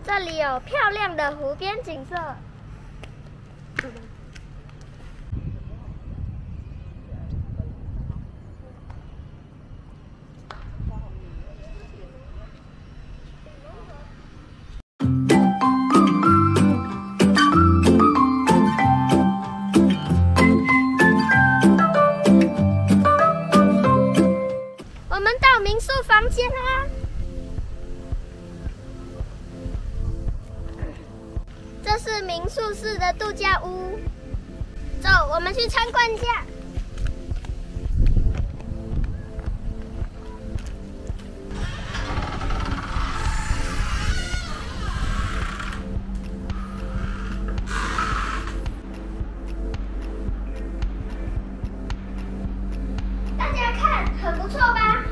这里有漂亮的湖边景色。我们到民宿房间啦。这是民宿式的度假屋，走，我们去参观一下。大家看，很不错吧？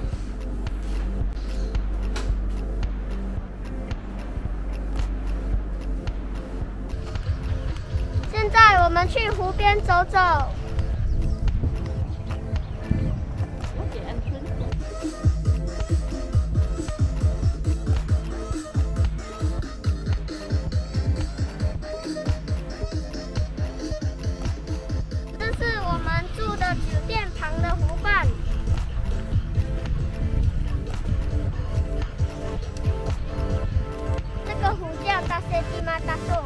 现在我们去湖边走走。这是我们住的酒店旁的湖畔。这个湖叫Tasik Timah Tasoh。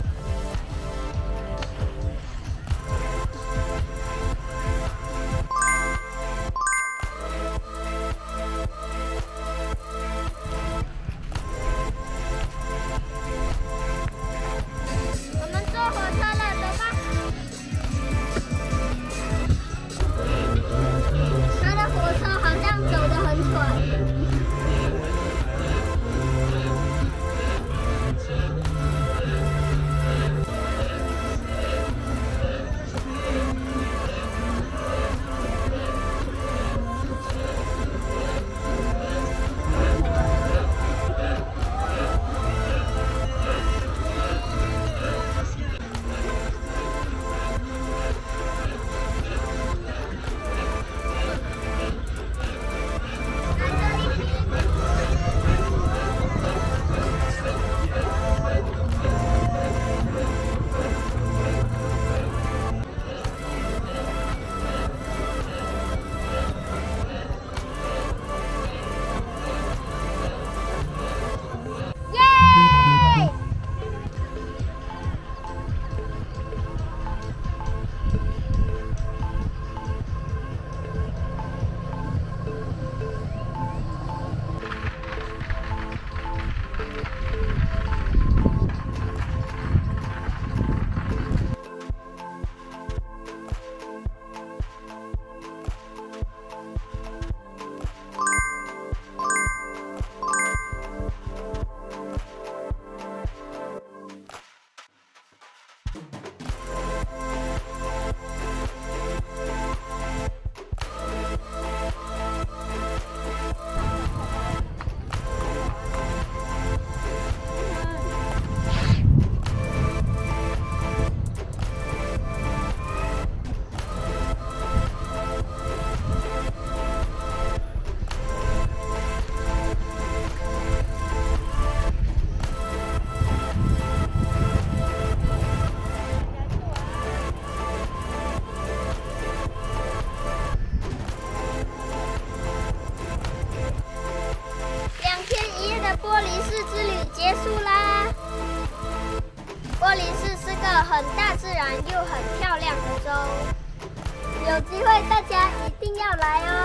玻璃市之旅结束啦！玻璃市是个很大自然又很漂亮的州，有机会大家一定要来哦！